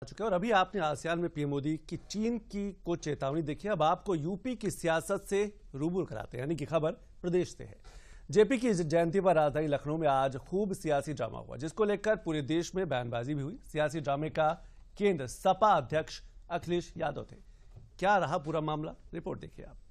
चुका है और अभी आपने आसियान में पीएम मोदी की चीन को चेतावनी देखी। अब आपको यूपी की सियासत से रूबरू कराते हैं, यानी कि खबर प्रदेश से है। जेपी की जयंती पर राजधानी लखनऊ में आज खूब सियासी ड्रामा हुआ, जिसको लेकर पूरे देश में बयानबाजी भी हुई। सियासी ड्रामे का केंद्र सपा अध्यक्ष अखिलेश यादव थे। क्या रहा पूरा मामला, रिपोर्ट देखिए आप।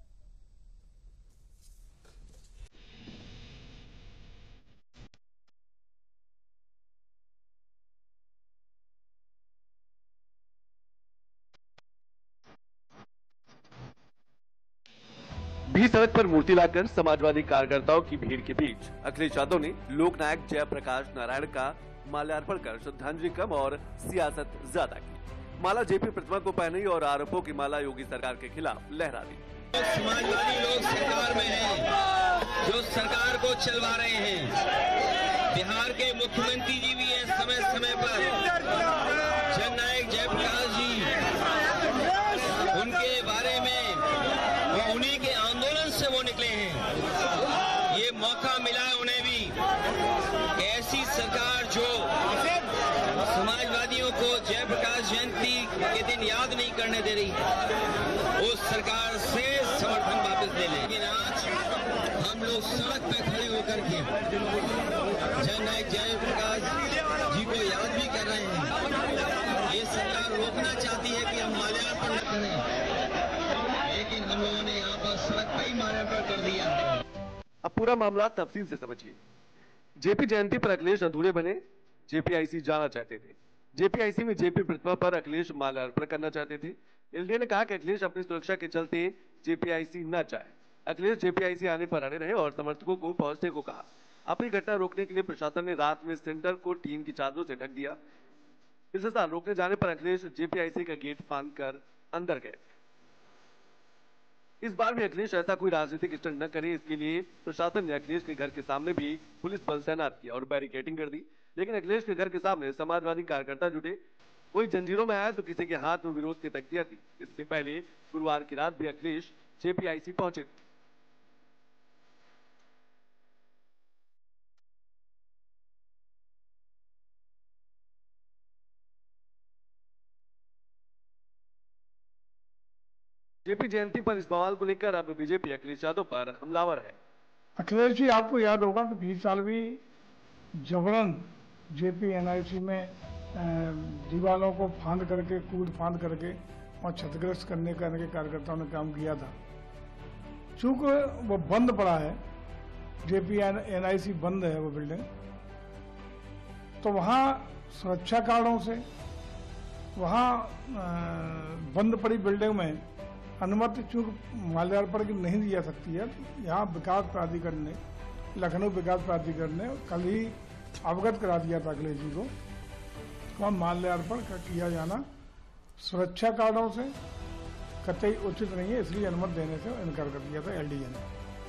भी सड़क पर मूर्ति लाकर समाजवादी कार्यकर्ताओं की भीड़ के बीच अखिलेश यादव ने लोकनायक जयप्रकाश नारायण का माल्यार्पण कर श्रद्धांजलि कम और सियासत ज्यादा की। माला जेपी प्रतिमा को पहनाई और आरोपों की माला योगी सरकार के खिलाफ लहरा दी। समाजवादी लोग सरकार में हैं, जो सरकार को चलवा रहे हैं। बिहार के मुख्यमंत्री जी भी हैं समय समय पर। जननायक जयप्रकाश जी, उनके बारे में वो उन्हीं के आंदोलन से वो निकले हैं। ये मौका मिला है उन्हें भी। ऐसी सरकार जो समाजवादियों को जयप्रकाश जयंती के दिन याद नहीं करने दे रही, उस सरकार से समर्थन वापस ले लें। लेकिन आज हम लोग सड़क पे खड़े होकर के जननायक जयप्रकाश जी को याद भी कर रहे हैं। ये सरकार रोकना चाहती है कि हम माल्यार्पण न करें, लेकिन हम लोगों ने यहाँ पर सड़क पे ही माल्यार्पण कर दिया। अब पूरा मामला तफसील से समझिए। जेपी जयंती पर अखिलेश अधूरे बने, जेपीआईसी जाना चाहते थे। जेपीआईसी में जेपी प्रतिमा पर अखिलेश माल्यार्पण करना चाहते थे। एलडीए ने कहा कि अखिलेश अपनी सुरक्षा के चलते जेपीआईसी न चाहे। अखिलेश जेपीआईसी आने पर अड़े रहे और समर्थकों को पहुंचने को कहा। अपनी घटना रोकने के लिए प्रशासन ने रात में सेंटर को टीम की चादरों से ढक दिया। इस दौरान रोकने जाने पर अखिलेश जेपीआईसी का गेट फांद कर अंदर गए। इस बार भी अखिलेश ऐसा कोई राजनीतिक स्टंट न करे, इसके लिए प्रशासन ने अखिलेश के घर के सामने भी पुलिस बल तैनात किया और बैरिकेडिंग कर दी। लेकिन अखिलेश के घर के सामने समाजवादी कार्यकर्ता जुटे। कोई जंजीरों में आया तो किसी के हाथ में विरोध की तख्तियां थी। इससे पहले गुरुवार की रात भी अखिलेश जेपीआईसी पहुंचे थे। जेपी जयंती पर इस बवाल को लेकर अब बीजेपी अखिलेश यादव पर हमलावर है। अखिलेश जी, आपको याद होगा कि 20 साल भी जबरन जेपी एनआईसी में दीवारों को फांद करके, कूद फांद करके और क्षतिग्रस्त करने का इनके कार्यकर्ताओं ने काम किया था। चूंकि वो बंद पड़ा है, जेपी एनआईसी बंद है वो बिल्डिंग, तो वहाँ सुरक्षा कारणों से वहाँ बंद पड़ी बिल्डिंग में अनुमति चूंकि माल्यार्पण की नहीं दी जा सकती है। यहाँ विकास प्राधिकरण ने, लखनऊ विकास प्राधिकरण ने कल ही अवगत करा दिया था अखिलेश जी को, वहाँ माल्यार्पण किया जाना सुरक्षा कारणों से कतई उचित नहीं है, इसलिए अनुमति देने से इनकार कर दिया था एलडीए ने।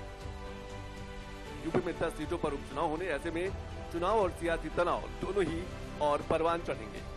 यूपी में 10 सीटों पर उपचुनाव होने, ऐसे में चुनाव और सियासी तनाव दोनों ही और परवान चढ़ेंगे।